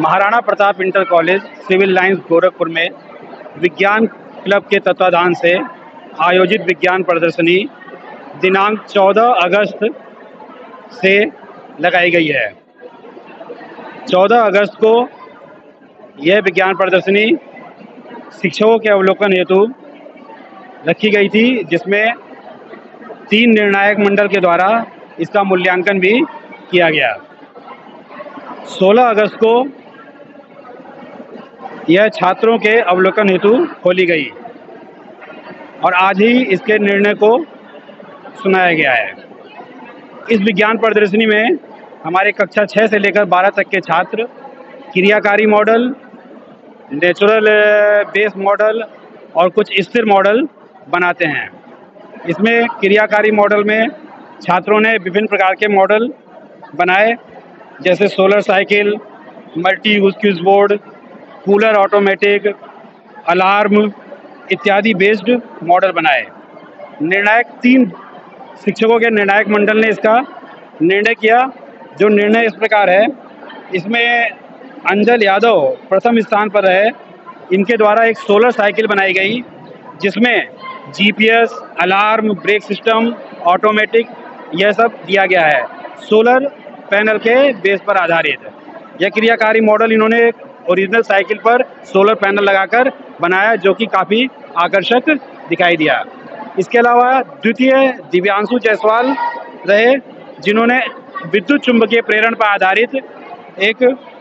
Maharana Pratap inter college civil lines Gorakhpur में विज्ञान club के तत्वाधान से आयोजित विज्ञान प्रदर्शनी दिनांक 14 अगस्त से लगाई गई है। 14 अगस्त को यह विज्ञान प्रदर्शनी शिक्षकों के अवलोकन हेतु रखी गई थी, जिसमें 3 निर्णायक मंडल के द्वारा इसका मूल्यांकन भी किया गया। 16 अगस्त को यह छात्रों के अवलोकन हेतु खोली गई और आज ही इसके निर्णय को सुनाया गया है। इस विज्ञान प्रदर्शनी में हमारे कक्षा 6 से लेकर 12 तक के छात्र क्रियाकारी मॉडल, नेचुरल बेस मॉडल और कुछ स्थिर मॉडल बनाते हैं। इसमें क्रियाकारी मॉडल में छात्रों ने विभिन्न प्रकार के मॉडल बनाए, जैसे सोलर साइकिल, मल्टी यूज क्यूज बोर्ड, कूलर ऑटोमेटिक, अलार्म इत्यादि बेस्ड मॉडल बनाए। निर्णायक 3 शिक्षकों के निर्णायक मंडल ने इसका निर्णय किया, जो निर्णय इस प्रकार है। इसमें अंजल यादव प्रथम स्थान पर रहे। इनके द्वारा एक सोलर साइकिल बनाई गई, जिसमें GPS, alarm, brake system, automatic यह सब दिया गया है, सोलर पैनल के बेस पर आधारित। यह क्रियाकारी मॉडल इन्होंने एक ओरिजिनल साइकिल पर सोलर पैनल लगाकर बनाया, जो कि काफ़ी आकर्षक दिखाई दिया। इसके अलावा द्वितीय दिव्यांशु जायसवाल रहे, जिन्होंने विद्युत चुंबकीय प्रेरण पर आधारित एक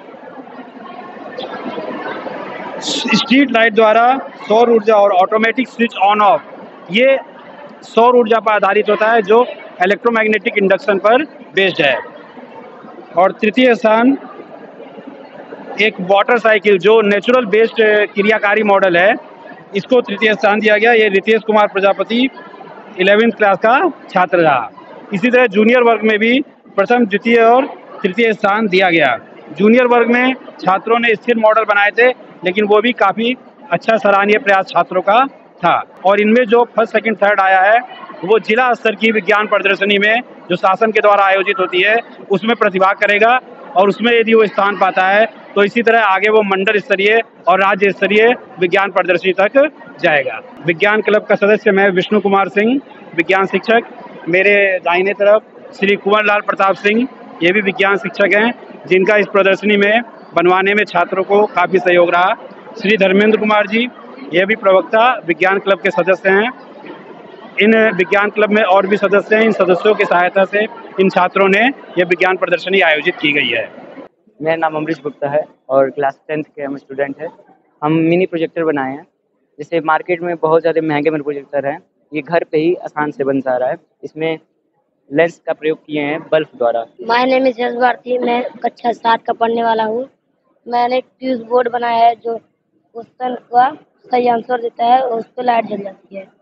स्ट्रीट लाइट द्वारा सौर ऊर्जा और ऑटोमेटिक स्विच ऑन ऑफ, ये सौर ऊर्जा पर आधारित होता है, जो इलेक्ट्रोमैग्नेटिक इंडक्शन पर बेस्ड है। और तृतीय स्थान एक वाटर साइकिल, जो नेचुरल बेस्ड क्रियाकारी मॉडल है, इसको तृतीय स्थान दिया गया। ये रितेश कुमार प्रजापति 11वीं क्लास का छात्र रहा। इसी तरह जूनियर वर्ग में भी प्रथम, द्वितीय और तृतीय स्थान दिया गया। जूनियर वर्ग में छात्रों ने स्थिर मॉडल बनाए थे, लेकिन वो भी काफ़ी अच्छा सराहनीय प्रयास छात्रों का था। और इनमें जो फर्स्ट, सेकंड, थर्ड आया है, वो जिला स्तर की विज्ञान प्रदर्शनी में जो शासन के द्वारा आयोजित होती है, उसमें प्रतिभाग करेगा और उसमें यदि वो स्थान पाता है तो इसी तरह आगे वो मंडल स्तरीय और राज्य स्तरीय विज्ञान प्रदर्शनी तक जाएगा। विज्ञान क्लब का सदस्य मैं विष्णु कुमार सिंह, विज्ञान शिक्षक। मेरे दाहिने तरफ श्री कुंवर लाल प्रताप सिंह, ये भी विज्ञान शिक्षक हैं, जिनका इस प्रदर्शनी में बनवाने में छात्रों को काफ़ी सहयोग रहा। श्री धर्मेंद्र कुमार जी, ये भी प्रवक्ता विज्ञान क्लब के सदस्य हैं। इन विज्ञान क्लब में और भी सदस्य हैं। इन सदस्यों की सहायता से इन छात्रों ने यह विज्ञान प्रदर्शनी आयोजित की गई है। मेरा नाम अमरीश गुप्ता है और क्लास 10th के हम स्टूडेंट हैं। हम मिनी प्रोजेक्टर बनाए हैं। जैसे मार्केट में बहुत ज़्यादा महंगे मिनी प्रोजेक्टर हैं, ये घर पे ही आसान से बन जा रहा है। इसमें लेंस का प्रयोग किए हैं बल्ब द्वारा। माय नेम इज भारती, मैं कक्षा 7 का पढ़ने वाला हूँ। मैंने एक फ्यूज बोर्ड बनाया है, जो क्वेश्चन का सही आंसर देता है और उस पर लाइट जल जाती है।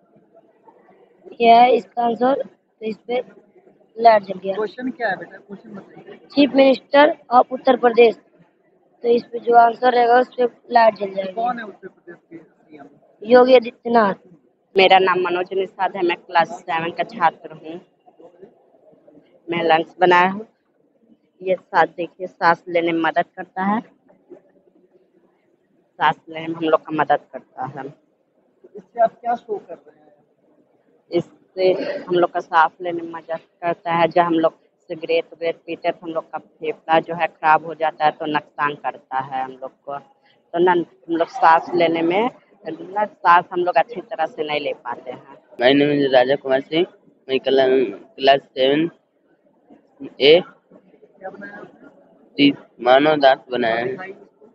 यह है इसका आंसर, तो इस पे लाइट जल गया। क्वेश्चन क्या है बेटा? क्वेश्चन बताइए। Chief minister of Uttar Pradesh, तो इस पे जो आंसर रहेगा उस पे लाइट जल जाएगी। कौन है उत्तर प्रदेश के सीएम? योगी आदित्यनाथ। मेरा नाम मनोज निषाद है, मैं क्लास 7 का छात्र हूँ। मैं लंच बनाया हूँ। ये साथ देखिए, सांस लेने में मदद करता है, सांस लेने में हम लोग का मदद करता है। इससे आप क्या शो कर रहे हैं? इससे हम लोग का सांस लेने में मदद करता है। जब हम लोग सिगरेट वगैरह पीते तो हम लोग का फेफड़ा जो है खराब हो जाता है, तो नुकसान करता है हम लोग को। तो ना हम लोग सांस लेने में सांस हम लोग अच्छी तरह से नहीं ले पाते हैं। My name is Raja Kumar Singh, मैं क्लास 7 ए मानव दांत बनाया है।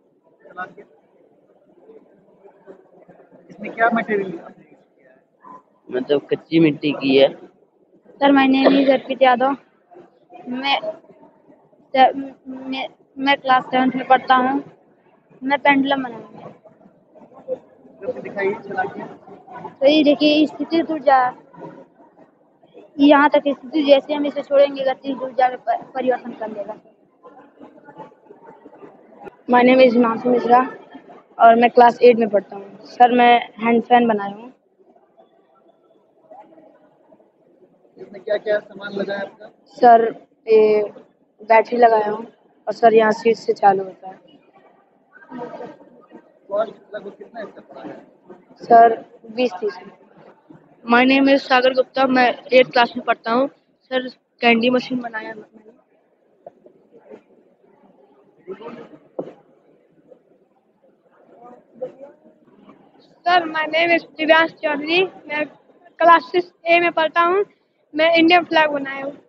इसमें क्या मटेरियल आपने यूज किया है? मतलब कच्ची मिट्टी की है। Sir my name is Arpit Yadav, मैं क्लास 7 में पढ़ता हूँ। मैं पेंडुलम बनाऊंगा। दिखाइए, चला के। तो ये देखिए, स्थिति ऊर्जा यहाँ तक स्थिति, जैसे हम इसे छोड़ेंगे गति ऊर्जा में परिवर्तन कर देगा। My name is Himanshu Mishra और मैं क्लास 8 में पढ़ता हूँ। सर मैं हैंड फैन बनाया हूँ। इसमें क्या क्या सामान लगा है आपका? सर ये बैटरी लगाया हूँ और सर यहाँ स्विच से चालू होता है। कॉस्ट लगभग कितना इसका पड़ा है? Sir 20-30। My name is Sagar Gupta, मैं 8th क्लास में पढ़ता हूँ। सर कैंडी मशीन बनाया मैंने। Sir my name is Divyansh Chaudhary, मैं क्लास 6A में पढ़ता हूँ। मैं इंडियन फ्लैग बनाया हूँ।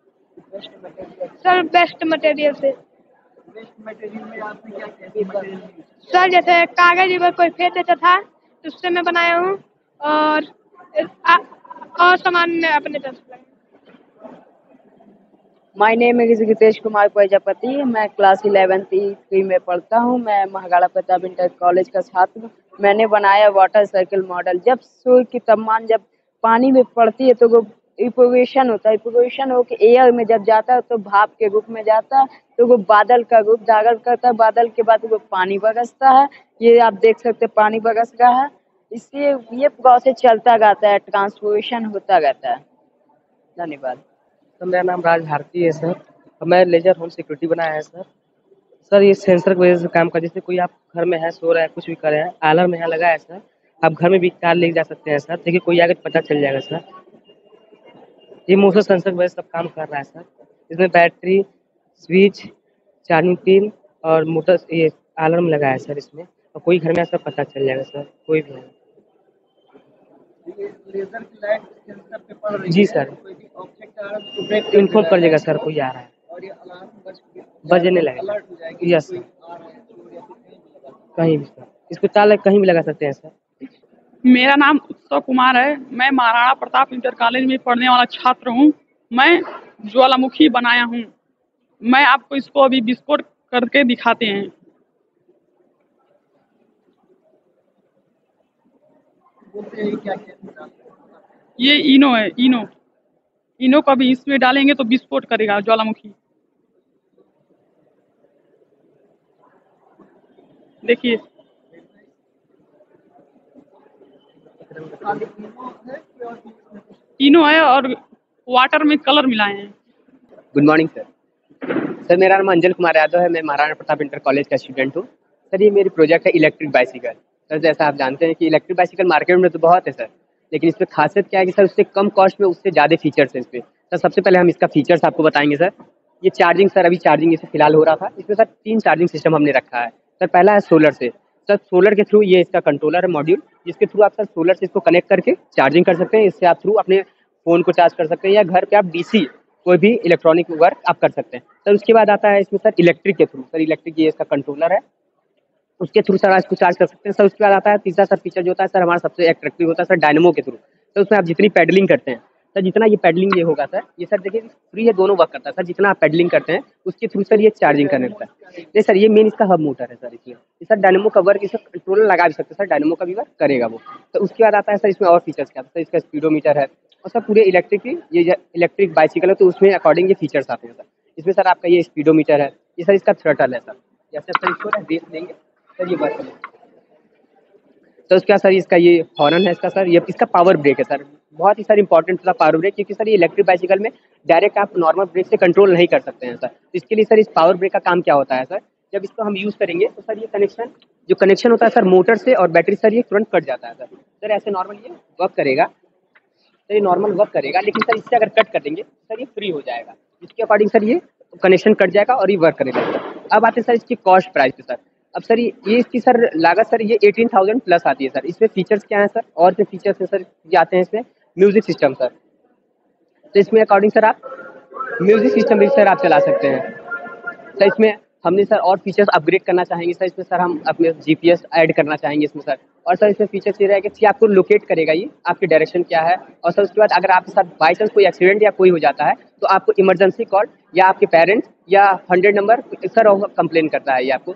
सर बेस्ट मटेरियल से। वेस्ट मटेरियल में आपने क्या कैसे मटेरियल यूज सर जैसे कागज अगर कोई फेंक देता था तो उससे मैं बनाया हूँ, और और सामान मैं अपने तरफ से लगाया। My name is Ritesh Kumar Prajapati, मैं क्लास 11th में पढ़ता हूँ। मैं महागढ़ा प्रताप इंटर कॉलेज का छात्र हूँ। मैंने बनाया वाटर सर्कल मॉडल। जब सूर्य की तापमान जब पानी में पड़ती है तो वो इपोवेशन होता है। इपोवेशन होकर एयर में जब जाता है तो भाप के रूप में जाता है, तो वो बादल का रूप धारण करता है। बादल के बाद वो पानी बरसता है। ये आप देख सकते हैं पानी बरस रहा है। इससे ये प्रोसेस चलता रहता है, ट्रांसफॉर्मेशन होता रहता है। धन्यवाद। सर मेरा नाम राज भारती है सर, और मैं लेजर होम सिक्योरिटी बनाया है सर। सर ये सेंसर की वजह से काम कर, जैसे कोई आप घर में है, सो रहा है, कुछ भी कर रहे हैं, अलार्म यहाँ लगा है सर। आप घर में भी कार ले जा सकते हैं सर, देखिए कोई आगे पता चल जाएगा सर। ये मोशन सेंसर की वजह से सब काम कर रहा है सर। इसमें बैटरी, स्विच, चार्जिंग पिन और मोटर, ये अलार्म लगा है सर इसमें, और कोई घर में ऐसा पता चल जाएगा सर, कोई भी है। ये लेजर की लाइट सेंसर पे पड़ रही जी है, सर। कोई भी ऑब्जेक्ट आ रहा है तो ब्रेक इन्फॉर्म कर देगा सर, कोई आ रहा है, और ये अलार्म बजने लगेगा। अलर्ट हो जाएगी। यस कोई सर, आ रहा है चोर या फिर कहीं भी लगा। कहीं भी सर, इसको ताला कहीं भी लगा सकते हैं सर। मेरा नाम उत्सव कुमार है, मैं महाराणा प्रताप इंटर कॉलेज में पढ़ने वाला छात्र हूँ। मैं ज्वालामुखी बनाया हूँ। मैं आपको इसको अभी विस्फोट करके दिखाते हैं। बोलते हैं क्या क्या ये इनो है, इनो को अभी इसमें डालेंगे तो विस्फोट करेगा ज्वालामुखी। देखिए इनो है और वाटर में कलर मिलाए हैं। Good morning sir. सर मेरा नाम अंजल कुमार यादव है, मैं महाराणा प्रताप इंटर कॉलेज का स्टूडेंट हूँ। सर ये मेरी प्रोजेक्ट है इलेक्ट्रिक बाइसिकल। सर जैसा आप जानते हैं कि इलेक्ट्रिक बाइसिकल मार्केट में तो बहुत है सर, लेकिन इसमें खासियत क्या है कि सर उससे कम कॉस्ट में उससे ज़्यादा फीचर्स है इसमें। सर सबसे पहले हम इसका फीचर्स आपको बताएंगे सर। ये चार्जिंग, सर अभी चार्जिंग इसे फिलहाल हो रहा था। इसमें सर 3 चार्जिंग सिस्टम हमने रखा है। सर पहला है सोलर से। सर सोलर के थ्रू ये इसका कंट्रोलर है मॉड्यूल, जिसके थ्रू आप सर सोलर से इसको कनेक्ट करके चार्जिंग कर सकते हैं। इससे आप थ्रू अपने फ़ोन को चार्ज कर सकते हैं, या घर पे आप डीसी कोई भी इलेक्ट्रॉनिक वर्क आप कर सकते हैं। सर उसके बाद आता है इसमें सर इलेक्ट्रिक के थ्रू। सर इलेक्ट्रिक ये इसका कंट्रोलर है, उसके थ्रू सर इसको चार्ज कर सकते हैं। सर उसके बाद आता है तीसरा सर फीचर जो होता है सर हमारा सबसे अट्रैक्टिव होता है सर डायनेमो के थ्रू। तो उसमें आप जितनी पेडलिंग करते हैं सर, जितना ये पेडलिंग ये होगा सर, ये सर देखिए फ्री है, दोनों वर्क करता है सर। जितना आप पेडलिंग करते हैं उसके थ्रू सर ये चार्जिंग करने लगता है। ये सर ये मेन इसका हब मोटर है सर। इसमें ये सर डायनेमो का वर्क, इसे कंट्रोलर लगा भी सकते हैं सर, डायनेमो का भी वर्क करेगा वो। तो उसके बाद आता है सर इसमें और फीचर्स क्या सर, इसका स्पीडोमीटर है, और सर पूरे इलेक्ट्रिक, ये इलेक्ट्रिक बाइसिकल है तो उसमें अकॉर्डिंग ये फीचर्स आते हैं सर। इसमें सर आपका ये स्पीडोमीटर है, ये सर इसका थ्रटल है सर। जैसे सर इसको रेस देंगे सर ये वर्क करेगा। तो उसके बाद सर इसका ये हॉर्न है इसका सर, ये इसका पावर ब्रेक है सर। बहुत ही सर इंपॉर्टेंट था पावर ब्रेक, क्योंकि सर ये इलेक्ट्रिक बाइसिकल में डायरेक्ट आप नॉर्मल ब्रेक से कंट्रोल नहीं कर सकते हैं सर। तो इसके लिए सर इस पावर ब्रेक का काम क्या होता है सर, जब इसको हम यूज़ करेंगे तो सर ये कनेक्शन होता है सर मोटर से और बैटरी सर, ये तुरंत कट जाता है सर। सर ऐसे नॉर्मल ये वर्क करेगा सर, ये नॉर्मल वर्क करेगा, लेकिन सर इससे अगर कट कर देंगे सर ये फ्री हो जाएगा। इसके अकॉर्डिंग सर ये कनेक्शन कट जाएगा और ये वर्क करेगा सर। अब आते हैं सर इसकी कॉस्ट प्राइस पे सर। अब सर ये इसकी सर लागत सर ये 18,000 प्लस आती है सर। इसमें फीचर्स क्या है सर, और जो फीचर्स है सर ये आते हैं इसमें म्यूजिक सिस्टम सर। तो इसमें अकॉर्डिंग सर आप म्यूजिक सिस्टम भी सर आप चला सकते हैं सर। इसमें हमने सर और फीचर्स अपग्रेड करना चाहेंगे सर। इसमें सर हम अपने GPS ऐड करना चाहेंगे इसमें सर। और सर इसमें फीचर्स ये रहेगा कि आपको लोकेट करेगा ये आपकी डायरेक्शन क्या है। और सर उसके बाद अगर आपके साथ बाई चांस कोई एक्सीडेंट या कोई हो जाता है तो आपको इमरजेंसी कॉल या आपके पेरेंट्स या 100 नंबर सर कंप्लेन करता है ये आपको।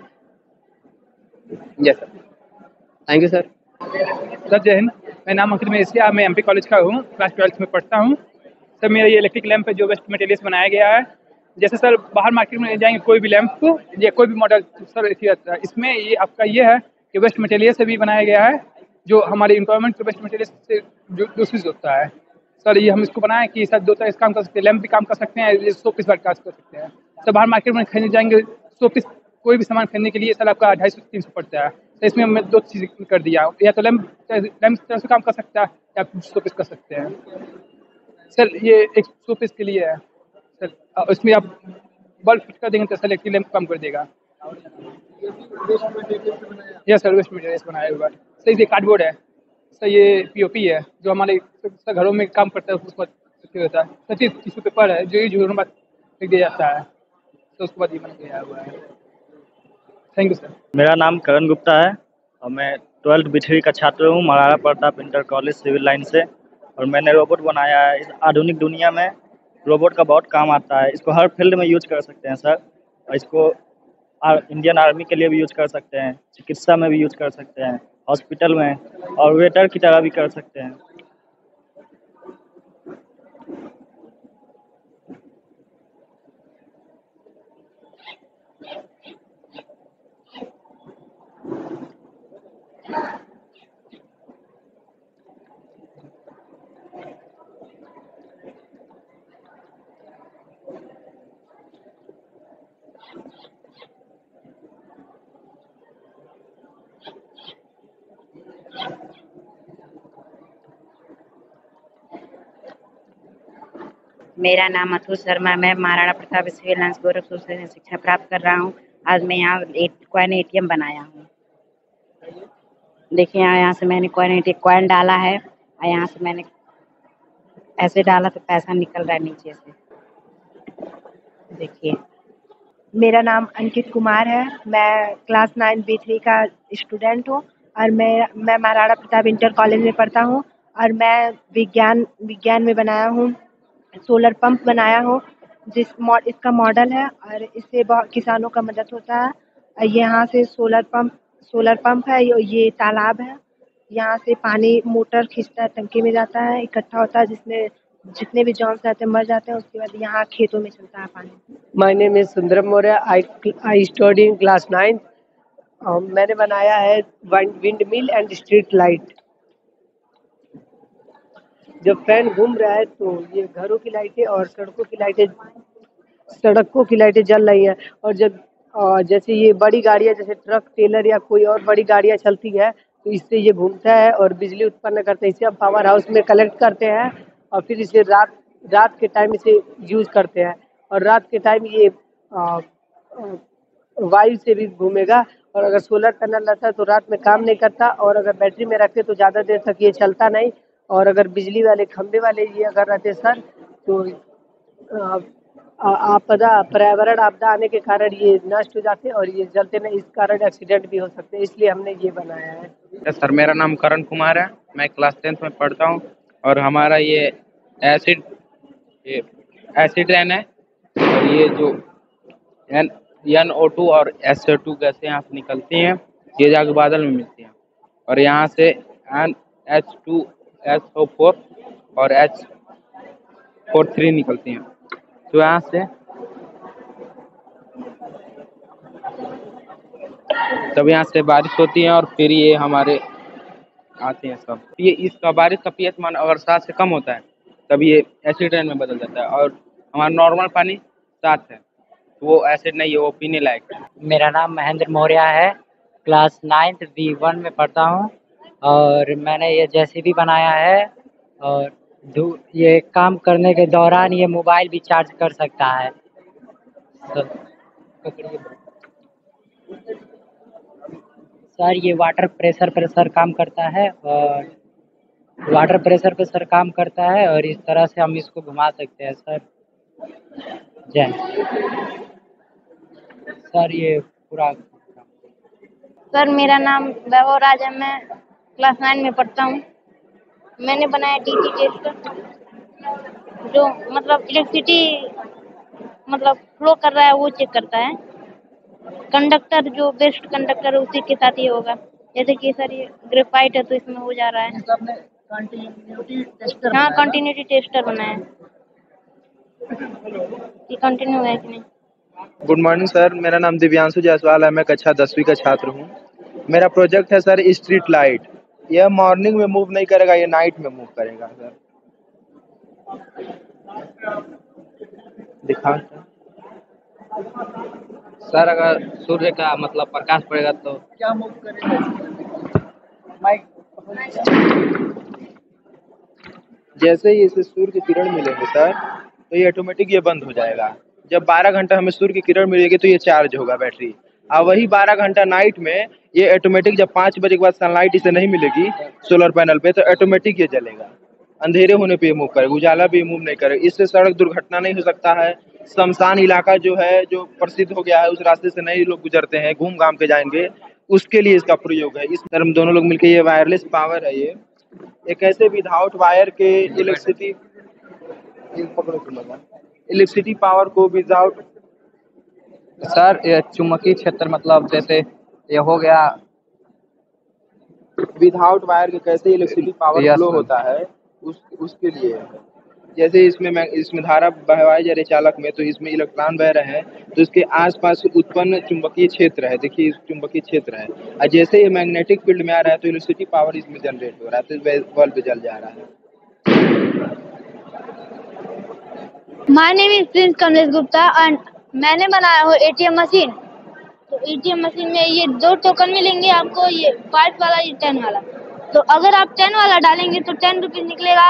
Yes sir, thank you sir. Sir जय हिंद, मेरा नाम अंकित मेसिया, मैं MP कॉलेज का हूँ, क्लास 12th में पढ़ता हूँ। सर मेरा ये इलेक्ट्रिक लैंप है जो वेस्ट मटेरियल से बनाया गया है। जैसे सर बाहर मार्केट में ले जाएंगे कोई भी लैंप को या कोई भी मॉडल सर, इसमें ये आपका ये है कि वेस्ट मटेरियल से भी बनाया गया है, जो हमारे इन्वायरमेंट के वेस्ट मटेरियल से जो दूषित होता है सर। ये हम इसको बनाए कि सर 2 तरह से काम कर सकते हैं, लैंप भी काम कर सकते हैं, ये 100 पीस वाट काम कर सकते हैं। सर बाहर मार्केट में खरीदने जाएंगे 100 पीस कोई भी सामान खरीदने के लिए सर आपका 250-300 पड़ता है। तो इसमें हमने 2 चीज़ कर दिया, या तो लैंप लैंप तरह से काम कर सकता है या आप शोपीस कर सकते हैं। सर ये एक शोपीस के लिए है सर, उसमें आप बल्ब फिट कर देंगे तो सर इलेक्ट्रिक लैंप काम कर देगा। यस सर, वेस्ट मटेरियल से बनाया हुआ है। सर ये कार्डबोर्ड है सर, ये पीओपी है जो हमारे सर घरों में काम करता है, उसको होता है सर। टिश्यू पेपर है जो यूज होने के बाद फेंक दिया जाता है, तो उसके बाद ये बन गया हुआ है। Thank you sir. मेरा नाम करण गुप्ता है और मैं 12th B3 का छात्र हूँ Maharana Pratap inter college civil line से। और मैंने रोबोट बनाया है। इस आधुनिक दुनिया में रोबोट का बहुत काम आता है। इसको हर फील्ड में यूज कर सकते हैं सर। और इसको इंडियन आर्मी के लिए भी यूज कर सकते हैं, चिकित्सा में भी यूज कर सकते हैं, हॉस्पिटल में, और वेटर की तरह भी कर सकते हैं। मेरा नाम अतुल शर्मा, मैं महाराणा प्रताप सिविल लाइंस गोरखपुर से शिक्षा प्राप्त कर रहा हूँ। आज मैं यहाँ कॉइन एटीएम बनाया हूँ। देखिए यहाँ से मैंने कॉइन डाला है और यहाँ से मैंने ऐसे डाला तो पैसा निकल रहा है नीचे से। देखिए मेरा नाम अंकित कुमार है, मैं क्लास 9 B3 का स्टूडेंट हूँ और मैं महाराणा प्रताप इंटर कॉलेज में पढ़ता हूँ और मैं विज्ञान में बनाया हूँ, सोलर पंप बनाया हूँ इसका मॉडल है और इससे बहुत किसानों का मदद होता है। यहाँ से सोलर पंप है, ये तालाब है, यहाँ से पानी मोटर खींचता है, टंकी में जाता है, इकट्ठा होता है, जिसमें जितने भी जॉन्स रहते हैं मर जाते हैं। उसके बाद यहाँ खेतों में चलता है पानी। My name is Sundaram Maurya, I study in class 9। मैंने बनाया है wind mill and street light. जब फैन घूम रहा है तो ये घरों की लाइटें और सड़कों की लाइटें जल रही हैं। और जब जैसे ये बड़ी गाड़ियाँ जैसे ट्रक टेलर या कोई और बड़ी गाड़ियाँ चलती है तो इससे ये घूमता है और बिजली उत्पन्न करते हैं। इसे हम पावर हाउस में कलेक्ट करते हैं और फिर इसे रात के टाइम इसे यूज करते हैं। और रात के टाइम ये वायु से भी घूमेगा। और अगर सोलर पैनल रहता है तो रात में काम नहीं करता, और अगर बैटरी में रखते तो ज़्यादा देर तक ये चलता नहीं। और अगर बिजली वाले खंभे वाले ये अगर रहते सर तो पर्यावरण आपदा आने के कारण ये नष्ट हो जाते और ये जलते नहीं, इस कारण एक्सीडेंट भी हो सकते हैं, इसलिए हमने ये बनाया है। सर मेरा नाम करण कुमार है, मैं क्लास 10th में पढ़ता हूँ और हमारा ये एसिड रैन है। और ये जो NO2 और SO2 गैसें यहाँ से निकलती हैं, ये जाके बादल में मिलती हैं और यहाँ से H2SO4 और H43 निकलती हैं। तो यहाँ से तब यहाँ से बारिश होती है और फिर ये हमारे आते हैं सब। ये इसका बारिश का pH मान अगर 7 से कम होता है तब ये एसिड रेन में बदल जाता है। और हमारा नॉर्मल पानी 7 है तो वो एसिड नहीं है, वो पीने लायक है। मेरा नाम महेंद्र मौर्य है, क्लास 9th B1 में पढ़ता हूँ और मैंने ये JCB बनाया है। और ये काम करने के दौरान ये मोबाइल भी चार्ज कर सकता है। सर ये वाटर प्रेशर पर सर काम करता है और इस तरह से हम इसको घुमा सकते हैं सर। जय सर ये पूरा। सर मेरा नाम वैभव राज है, मैं क्लास 9 में पढ़ता हूँ। मैंने बनाया डीसी टेस्टर जो मतलब इलेक्ट्रिसिटी मतलब फ्लो कर रहा है वो चेक करता है। कंडक्टर जो बेस्ट कंडक्टर है उसी के साथ ये होगा। जैसे कि सर ये ग्रेफाइट है तो इसमें हो जा रहा है। हाँ कंटिन्यूटी टेस्टर बनाया है कि कंटिन्यू है कि नहीं। गुड मॉर्निंग सर, मेरा नाम दिव्यांशु जायसवाल है, मैं कक्षा 10वीं का छात्र हूँ। मेरा प्रोजेक्ट है सर स्ट्रीट लाइट। यह मॉर्निंग में मूव नहीं करेगा, ये नाइट में मूव करेगा सर। दिखा सर अगर सूर्य का मतलब प्रकाश पड़ेगा तो क्या मूव करेगा? माइक जैसे ही इसे सूर्य की किरण मिलेंगे सर, तो ये ऑटोमेटिक ये बंद हो जाएगा। जब 12 घंटा हमें सूर्य की किरण मिलेगी तो ये चार्ज होगा बैटरी। और वही 12 घंटा नाइट में ये ऑटोमेटिक, जब 5 बजे के बाद सनलाइट इसे नहीं मिलेगी सोलर पैनल पे, तो ऑटोमेटिक ये जलेगा। अंधेरे होने पे ये मूव करेगा, उजाला भी मूव नहीं करेगा। इससे सड़क दुर्घटना नहीं हो सकता है। शमशान इलाका जो है, जो प्रसिद्ध हो गया है, उस रास्ते से नहीं लोग गुजरते हैं, घूम घाम के जाएंगे, उसके लिए इसका प्रयोग है। इस तरह दोनों लोग मिलकर, ये वायरलेस पावर है, ये एक ऐसे विदाउट वायर के इलेक्ट्रिसिटी पावर को विदाउट। सर ये चुंबकीय क्षेत्र मतलब जैसे ये हो गया विदाउट वायर के कैसे electricity power yes flow sir. होता है, उसके लिए है। जैसे इसमें धारा बहवाई जा रही चालक में, तो इसमें इलेक्ट्रॉन बह रहे हैं, तो इसके आसपास उत्पन्न चुंबकीय क्षेत्र है। देखिए इस चुंबकीय क्षेत्र है, और जैसे ये मैग्नेटिक फील्ड में आ रहा है तो इलेक्ट्रिसिटी पावर इसमें जनरेट हो रहा है, तो बल्ब जल जा रहा है। My name is Prince Kamlesh Gupta and मैंने बनाया हूँ एटीएम मशीन। तो एटीएम मशीन में ये 2 टोकन मिलेंगे आपको, ये 5 वाला, ये 10 वाला। तो अगर आप 10 वाला डालेंगे तो 10 रुपीज निकलेगा,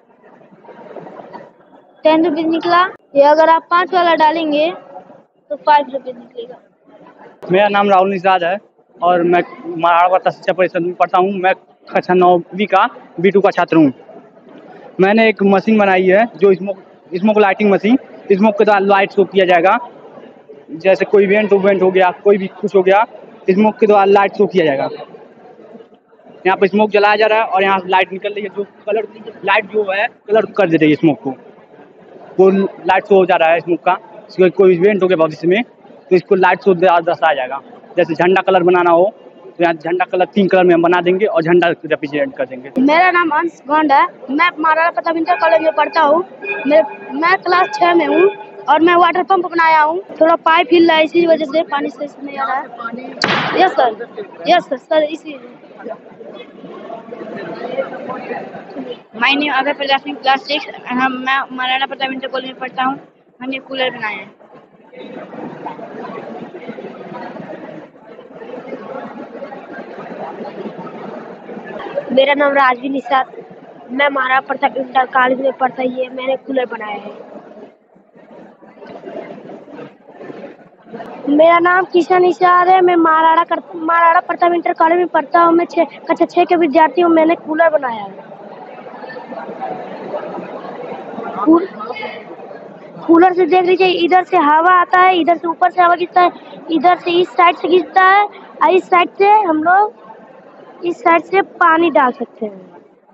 10 रुपीज निकला। ये अगर आप 5 वाला डालेंगे तो 5 रुपीज निकलेगा। मेरा नाम राहुल निषाद है और मैं महाराणा प्रताप शिक्षा परिषद में पढ़ता हूँ। मैं कक्षा 9वीं का B2 का छात्र हूँ। मैंने एक मशीन बनाई है जो स्मोक लाइटिंग मशीन। स्मोक के द्वारा लाइट शो किया जाएगा। जैसे कोई इवेंट हो गया, कोई भी कुछ हो गया, स्मोक के द्वारा लाइट शो किया जाएगा। यहाँ पर स्मोक जलाया जा रहा है और यहाँ से लाइट निकल रही है, जो कलर लाइट जो है कलर कर दे रही है स्मोक को। वो लाइट शो हो जा रहा है स्मोक का। कोई इवेंट हो गया भविष्य में तो इसको लाइट शो दर्शाया जाएगा। जैसे झंडा कलर बनाना हो तो यहाँ झंडा कलर 3 कलर में हम बना देंगे और झंडा रिप्रेजेंट कर देंगे। मेरा नाम अंश गौंड है। मैं महाराणा प्रताप इंटर कॉलेज में पढ़ता हूँ। मैं क्लास 6 में हूँ और मैं वाटर पंप बनाया हूँ। थोड़ा पाइप हिल रहा है, इसी वजह से पानी सही से नहीं आ रहा है। यस सर इसी। My name Abhay Prakash Singh, class 6। मैं महाराणा प्रताप इंटर कॉलेज में पढ़ता हूँ। हमने कूलर बनाया है। मेरा नाम राजवी निषाद, मैं महाराणा प्रताप इंटर कॉलेज में पढ़ता ही है। मैंने कूलर बनाया है। मेरा नाम किशन निषाद है। मैं महाराणा प्रताप इंटर कॉलेज में पढ़ता हूँ। मैं कक्षा 6 के विद्यार्थी हूँ। मैंने कूलर बनाया है। कूलर से देख लीजिए, इधर से हवा आता है, इधर से ऊपर से हवा गिरता है, इधर से इस साइड से गिरता है और इस साइड से हम लोग इस साइड से पानी डाल सकते हैं।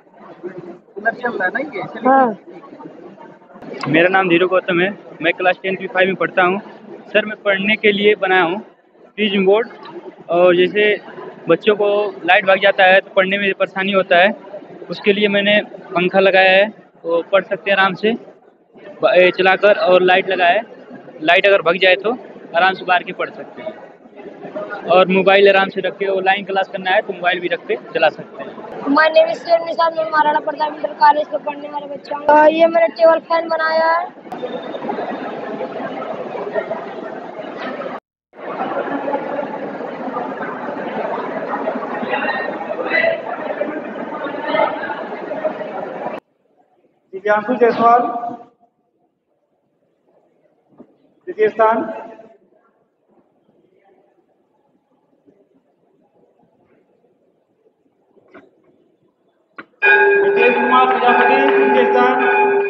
हाँ। मेरा नाम धीरू गौतम है। मैं क्लास 10 में पढ़ता हूँ। सर मैं पढ़ने के लिए बनाया हूँ फ्रीज बोर्ड। और जैसे बच्चों को लाइट भाग जाता है तो पढ़ने में परेशानी होता है, उसके लिए मैंने पंखा लगाया है, तो पढ़ सकते हैं आराम से चलाकर। और लाइट लगाया है, लाइट अगर भाग जाए तो आराम से बाहर के पढ़ सकते हैं। और मोबाइल आराम से रख के ऑनलाइन क्लास करना है तो मोबाइल भी रख के चला सकते हैं। माय नेम इज निषाद, मैं महाराणा प्रताप इंटर कॉलेज में पढ़ने वाला बच्चा हूँ। ये मैंने टेबल फैन बनाया है। दिव्यांशु जायसवाल द्वितीय स्थान। हितेश कुमार प्रजापति तृतीय स्थान।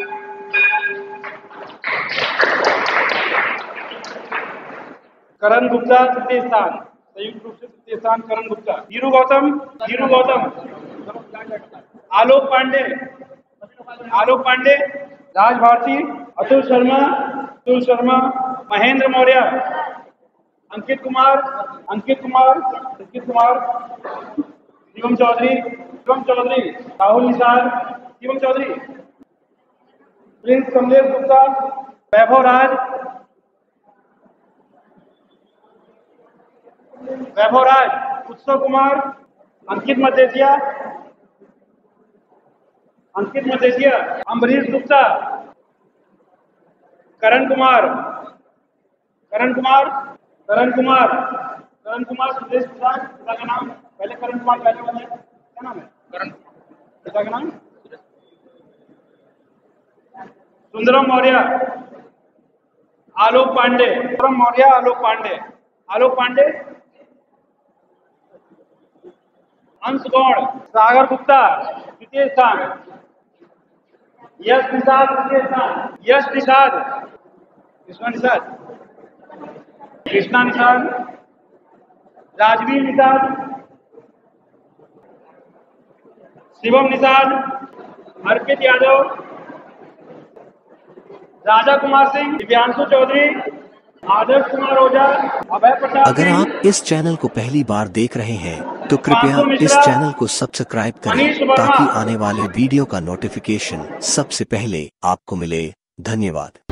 करण गुप्ता तृतीय स्थान, संयुक्त रूप से तृतीय स्थान करण गुप्ता। धीरू गौतम, आलोक पांडे, राज भारती, अतुल शर्मा, महेंद्र मौर्य, अंकित कुमार, शिवम चौधरी, राहुल निषाद, शिवम चौधरी, प्रिंस कमलेश गुप्ता, वैभव राज, उत्सव कुमार, अंकित मदेसिया, अम्बरीश गुप्ता, करण कुमार, करण कुमार, करण कुमार, करण कुमार, सुरेश प्रसाद, पिता का नाम पहले करण कुमार पहले बताएं, क्या नाम है? करण, पिता का नाम सुंदरम मौर्य, आलोक पांडे, सुंदरम मौर्य, आलोक पांडे, आलोक पांडे, अंश गौड़, सागर गुप्ता द्वितीय स्थान, यश निषाद तृतीय स्थान, यश निषाद, कृष्णा निषाद, कृष्णा निषाद, राजवीर निषाद, शिवम निषाद, अर्पित यादव, राजा कुमार सिंह, दिव्यांशु चौधरी, आदर्श कुमार ओझा, अभय प्रताप। अगर आप इस चैनल को पहली बार देख रहे हैं तो कृपया इस चैनल को सब्सक्राइब करें ताकि आने वाले वीडियो का नोटिफिकेशन सबसे पहले आपको मिले। धन्यवाद।